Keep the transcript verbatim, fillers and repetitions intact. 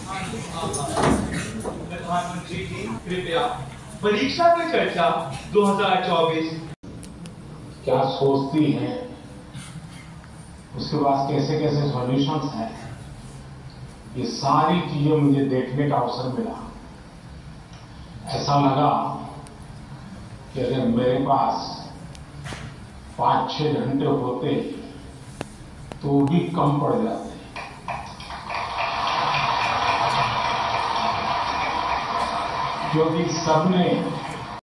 प्रधानमंत्री जी कृपया परीक्षा पे चर्चा दो हज़ार चौबीस क्या सोचती है, उसके पास कैसे कैसे सॉल्यूशंस हैं, ये सारी चीजें मुझे देखने का अवसर मिला। ऐसा लगा कि अगर मेरे पास पांच छह घंटे होते तो भी कम पड़ जाते, क्योंकि सबने